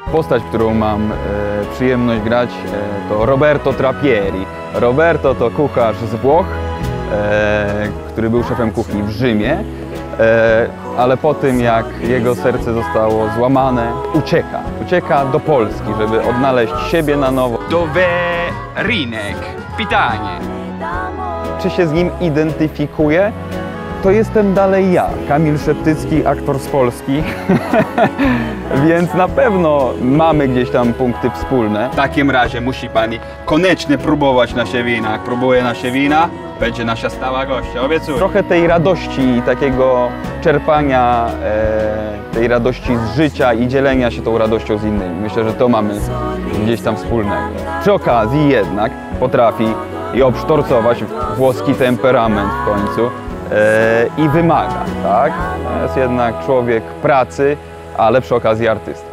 Postać, którą mam przyjemność grać, to Roberto Trapieri. Roberto to kucharz z Włoch, który był szefem kuchni w Rzymie, ale po tym, jak jego serce zostało złamane, ucieka do Polski, żeby odnaleźć siebie na nowo. Dove Rinek? Pytanie. Czy się z nim identyfikuję? To jestem dalej ja, Kamil Szeptycki, aktor z Polski, więc na pewno mamy gdzieś tam punkty wspólne. W takim razie musi pani koniecznie próbować nasze wina. Jak próbuje nasze wina, będzie nasza stała gościa, obiecuję. Trochę tej radości i takiego czerpania, tej radości z życia i dzielenia się tą radością z innymi. Myślę, że to mamy gdzieś tam wspólnego. Przy okazji jednak potrafi i obsztorcować włoski temperament w końcu. I wymaga, tak? To jest jednak człowiek pracy, ale przy okazji artysta.